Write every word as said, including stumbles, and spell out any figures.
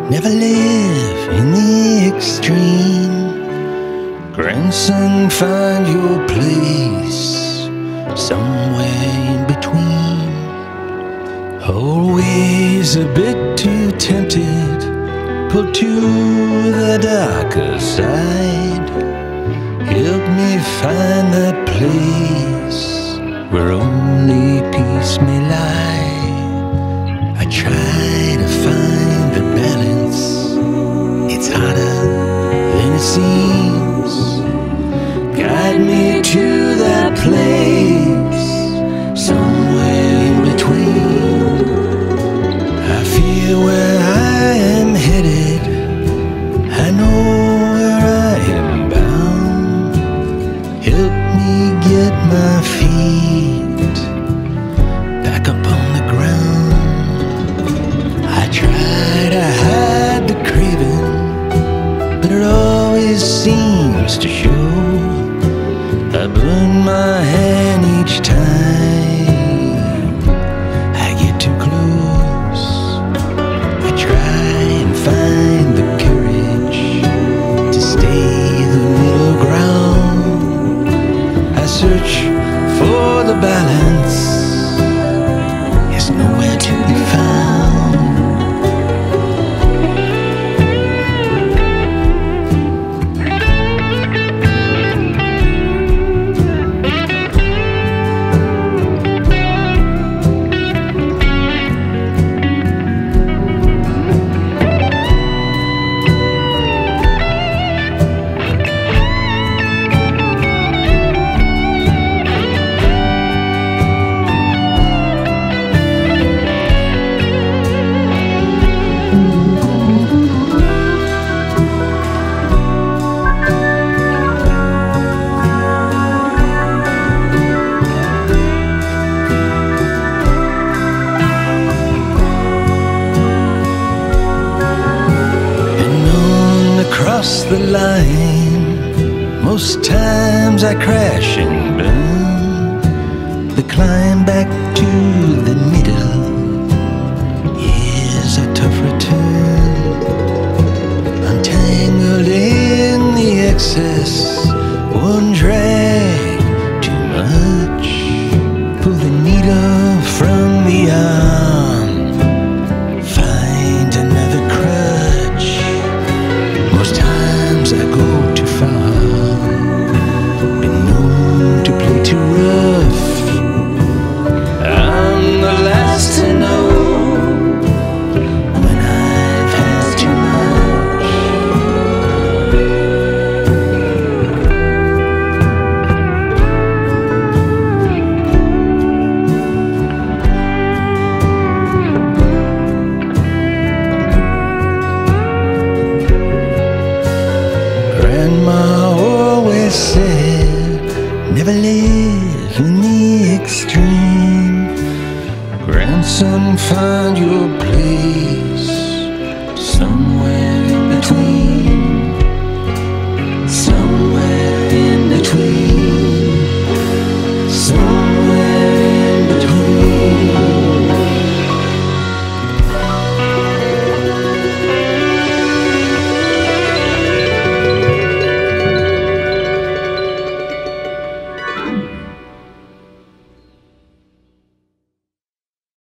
Never live in the extreme. Grandson, find your place somewhere in between. Always a bit too tempted, pulled to the darker side. Help me find that place where only peace may lie. I try to find the balance. It's harder than it seems. Guide me to that place somewhere in between. I feel where I am headed. I know where I am bound. Help me get my feet back up on the ground. I try to hide the craving, but it always seems to show. I burn my hand each time I get too close. I try and find the courage to stay the middle ground. I search for the balance. It's nowhere to be found. Across the line, most times I crash and burn. The climb back to the middle is a tough return. Untangled in the excess, one drag too much. Pull the needle from the arm, find another crutch. Most times I go too far, been known to play too rough. I'm the last to know when I've had too Grandma always said, never live in the extreme. Grandson, find your place